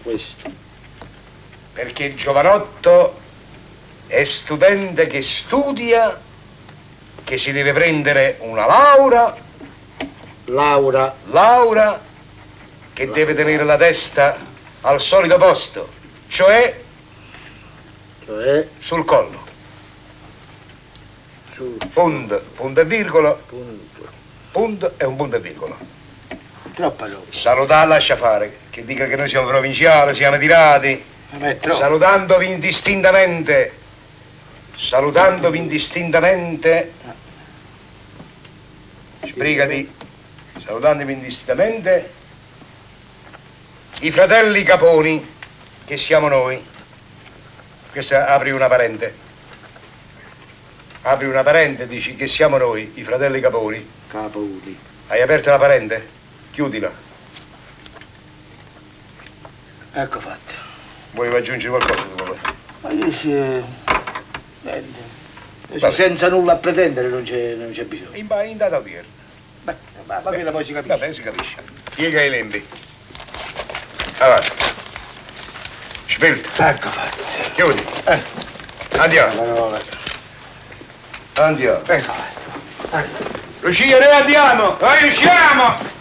Questo. Perché il giovanotto è studente che studia, che si deve prendere una laurea. Laurea che deve tenere la testa al solito posto, cioè sul collo. Punto e virgola. Punto e un punto e virgola. Troppa roba. Salutare lascia fare, che dica che noi siamo provinciali, siamo tirati. Salutandovi indistintamente. Sbrigati. Salutandovi indistintamente i fratelli Caponi, che siamo noi. Questa apri una parente. Apri una parente, dici che siamo noi, i fratelli Caponi. Caponi. Hai aperto la parente? Chiudila. Ecco fatto. Vuoi aggiungere qualcosa tu? Ma dice... senza nulla a pretendere non c'è bisogno. In data odierna. Beh, va bene, poi si capisce. Va bene, si capisce. Piega i lembi. Avanti. Spilto. Ecco fatto. Chiudi. Andiamo. Andiamo. Ecco fatto. Lucia, noi andiamo. Noi usciamo.